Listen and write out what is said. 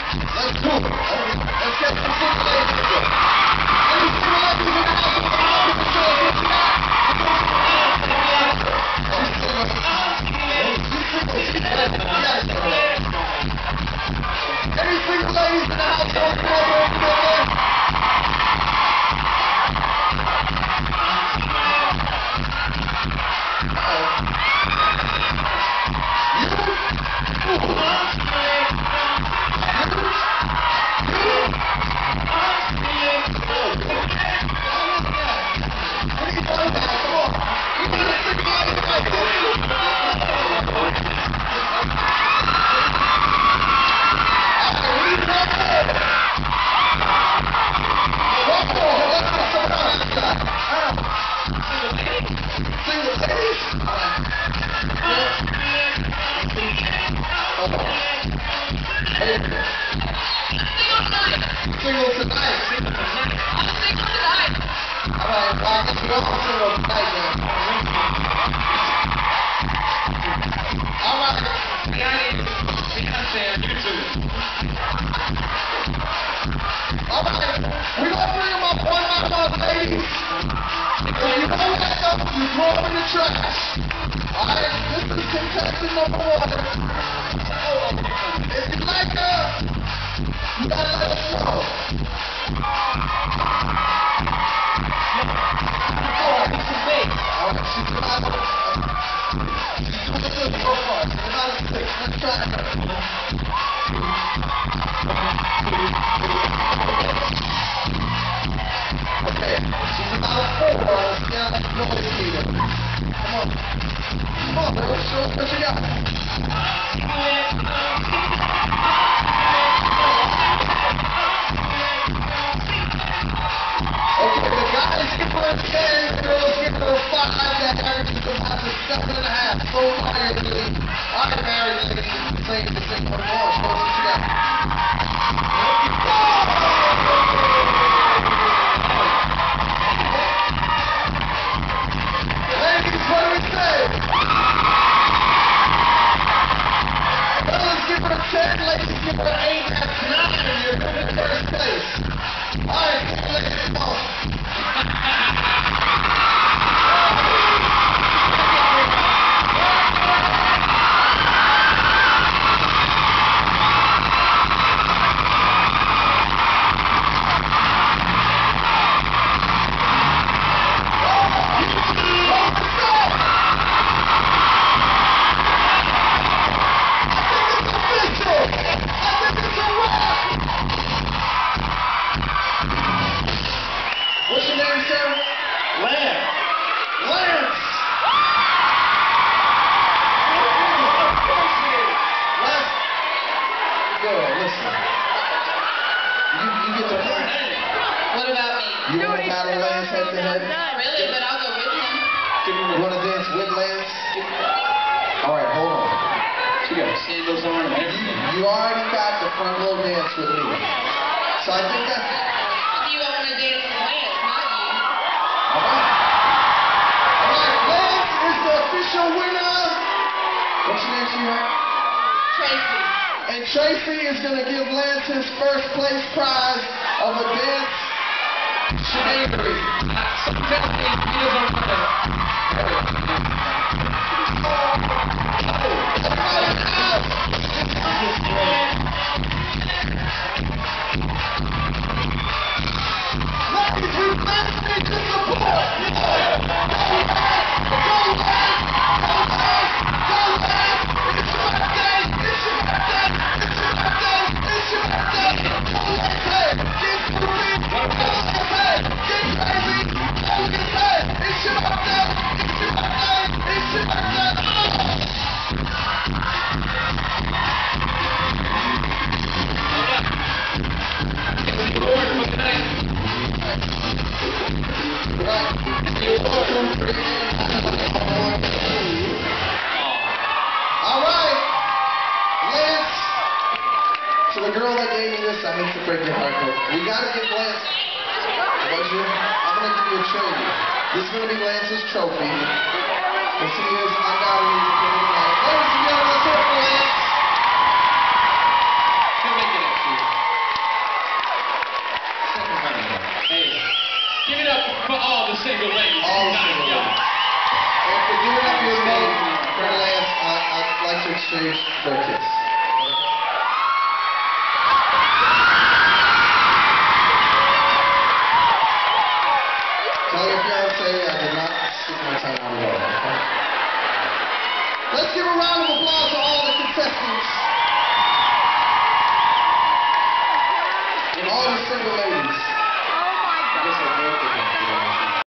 Let's do it. Let's get some single ladies in there. Any single ladies in the house? What you got? Any single ladies in the house? Come over. Single tonight. I'm single tonight. Alright, I guess we're all single tonight then. Alright. Alright, we're gonna bring them up one by one, ladies. If you don't like them, you throw them in the trash. Alright, this is contestant number 1. If you like her, you gotta let us know. Alright, this is big. Alright, she's about to... She's doing good so far. She's about to 6. Let's try her. Okay, she's about 4. Let's get out the noise meter. Come on. Come on, girl. Show us what you got. Okay, the guys give her a 10, the girls give her a 5, that averages about to 7.5. So tired, really. I'm married, ladies. Saying the same one more. Show us what you got. Ladies, what do we say? Fellas, give her a 10. Ladies, give her an 8. That's 9. You're in first place. Alright, ladies, come on. What's your name, sir? Lance. Lance! Lance, girl, listen. You get the point. What about me? You want to battle Lance head to head? Not really, but I'll go with him. You want to dance with Lance? Alright, hold on. She got sandals on and everything. You already got the front row dance with me. So I think that's... You want to dance with Lance, not you. Alright, Lance is the official winner. What's your name, sweetheart? Tracy. And Tracy is going to give Lance his first place prize of a dance shenanigery. Sometimes he doesn't want to. Alright, Lance, so the girl that gave me this, I hate to break your heart, but we gotta give Lance, I'm gonna give you a trophy. This is gonna be Lance's trophy, because he is undoubtedly the king of the night. Ladies and gentlemen, let's hear it for Lance. He'll make it up to you. stage for a kiss.